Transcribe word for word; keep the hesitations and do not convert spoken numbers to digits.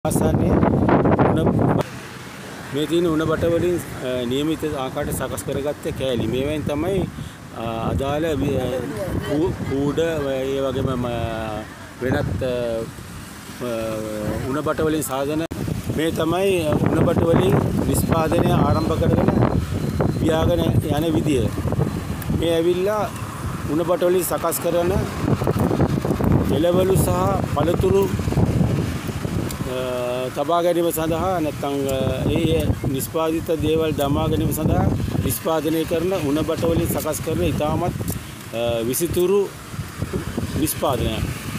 ආසන්නේ උණ මේ තියෙන උණ බට වලින් નિયમિત ආකාරයට සකස් කරගත්ත කෑලි මේවෙන් තමයි අදාළ කූඩ ඒ වගේම වෙනත් උණ බට වලින් සාධන මේ තමයි උණ බට වලින් නිෂ්පාදනය ආරම්භ කරගෙන පියාගෙන යන විදිය මේ ඇවිල්ලා උණ බට වලින් සකස් කරන එළවලු සහ පළතුරු තබා ගැනීම සඳහා නැත්නම් ඒ නිෂ්පාදිත දේවල් දමා ගැනීම සඳහා නිෂ්පාදනය කරන උණ බට වලින් සකස් කරන ඉතාමත් විසිතුරු නිෂ්පාදනයක්.